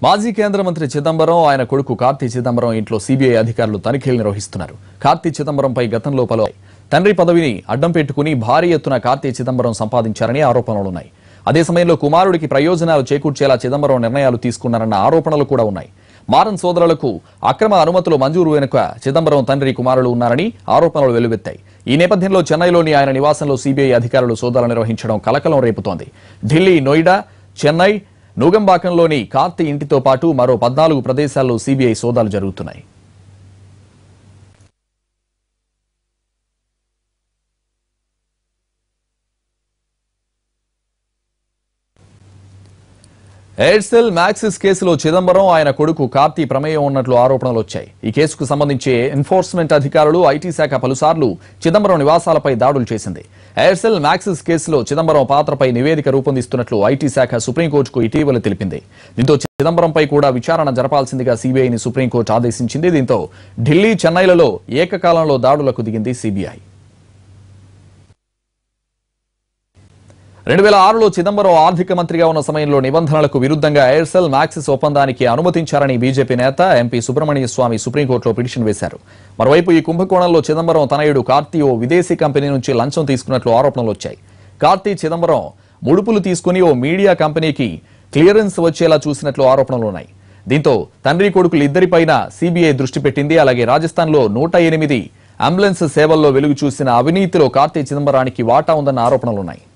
మాజీ కేంద్ర మంత్రి చిదంబరం ఆయన కొడుకు కార్తీ చిదంబరం ఇంట్లో CBI అధికారులు తనిఖీలు నిర్వహిస్తున్నారు. కార్తీ చిదంబరంపై గతంలో పలు తండ్రి పదవిని అడ్డం పెట్టుకుని భారీ ఎత్తున కార్తీ చిదంబరం సంపాదించారని ఆరోపణలున్నాయి. అదే సమయంలో కుమారుడికి ప్రయోజనాలు చేకూర్చేలా చిదంబరం నిర్ణయాలు తీసుకున్నారన్న ఆరోపణలు కూడా ఉన్నాయి. మారన్ సోదరులకు అక్రమ అనుమతులు మంజూరు వెనుక చిదంబరం తండ్రి కుమారులు ఉన్నారని ఆరోపణలు వెలువెత్తాయి. ఈ నేపథ్యంలో చెన్నైలోని ఆయన నివాసంలో CBI అధికారులు సోదాలు నిర్వహించడం కలకలం రేపుతోంది. ఢిల్లీ, నోయిడా, చెన్నై, నూగంబాకంలోని కార్తీ ఇంటితో పాటు మరో 14 ప్రదేశాల్లో CBI సోదాలు జరుగుతున్నాయి. ఎయిర్సెల్ మ్యాక్సిస్ కేసులో చిదంబరం ఆయన కొడుకు కార్తీ ప్రమేయం ఉన్నట్లు ఆరోపణలు వచ్చాయి. ఈ కేసుకు సంబంధించి ఎన్ఫోర్స్మెంట్ అధికారులు, IT శాఖ పలుసార్లు చిదంబరం నివాసాలపై దాడులు చేసింది. ఎయిర్సెల్ మ్యాక్సిస్ కేసులో చిదంబరం పాత్రపై నివేదిక రూపొందిస్తున్నట్లు IT శాఖ సుప్రీంకోర్టుకు ఇటీవల తెలిపింది. దీంతో చిదంబరంపై కూడా విచారణ జరపాల్సిందిగా CBIని సుప్రీంకోర్టు ఆదేశించింది. దీంతో ఢిల్లీ, చెన్నైలలో ఏకకాలంలో దాడులకు దిగింది CBI. 2006లో చిదంబరం ఆర్థిక మంత్రిగా ఉన్న సమయంలో నిబంధనలకు విరుద్ధంగా ఎయిర్సెల్ మ్యాక్సిస్ ఒప్పందానికి అనుమతించారని బీజేపీ నేత MP సుబ్రహ్మణ్య స్వామి సుప్రీంకోర్టులో పిటిషన్ వేశారు. మరోవైపు ఈ కుంభకోణంలో చిదంబరం తనయుడు కార్తీ ఓ విదేశీ కంపెనీ నుంచి లంచం తీసుకున్నట్లు ఆరోపణలు వచ్చాయి. కార్తీ చిదంబరం ముడుపులు తీసుకుని ఓ మీడియా కంపెనీకి క్లియరెన్స్ వచ్చేలా చూసినట్లు ఆరోపణలున్నాయి. దీంతో తండ్రి కొడుకులు ఇద్దరిపైన CBI దృష్టి పెట్టింది. అలాగే రాజస్థాన్లో 108 అంబులెన్స్ సేవల్లో వెలుగు చూసిన అవినీతిలో కార్తీ చిదంబరానికి వాటా ఉందన్న ఆరోపణలున్నాయి.